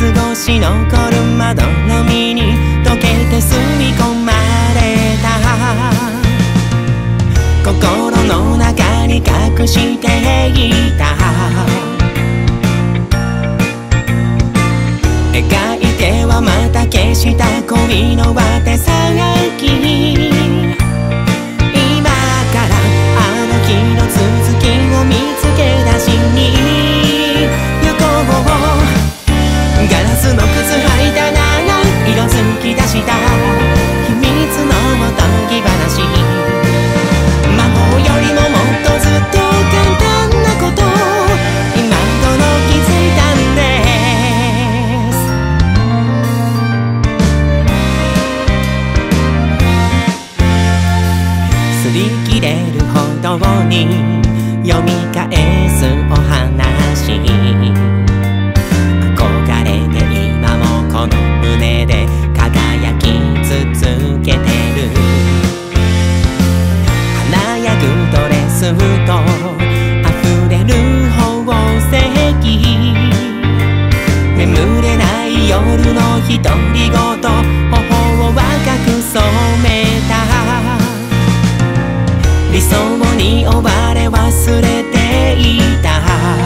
過ごし残るまどろみに溶けて吸い込まれた心の中に隠していた描いてはまた消した恋の果て先今からあの日の続きを見つけ出しに行こうガラスの靴履いたなら色づき出した秘密のおとぎ話魔法よりももっとずっと簡単なこと今頃気づいたんです擦り切れるほどに読み返すお話憧れて今もこの胸で輝き続けてる華やぐドレスと溢れる宝石眠れない夜の独り言頬を若く染めた理想に追われ忘れていた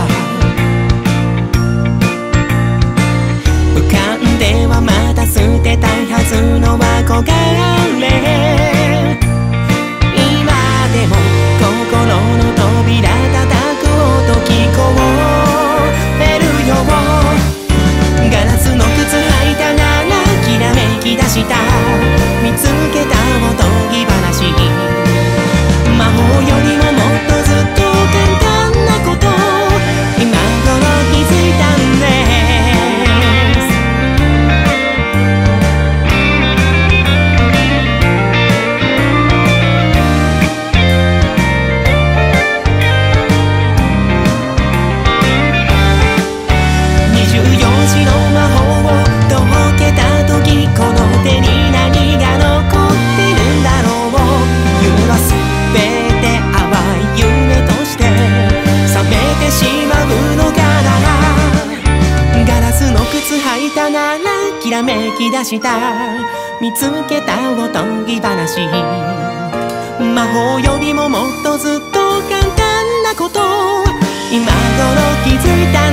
浮かんではまた捨てたいはずの憧れ今でも心の扉叩く音聞こえるよガラスの靴履いたならきらめき出した見つけたおとぎ話魔法よりももっとずっと簡単なこと今頃気づいたんです24時の魔法を解けた時この手に何が残ってるんだろう夢は全て淡い夢として覚めてしまうのかなガラスの靴履いたならきらめき出した見つけたおとぎ話魔法よりももっとずっと簡単なこと今頃気づいた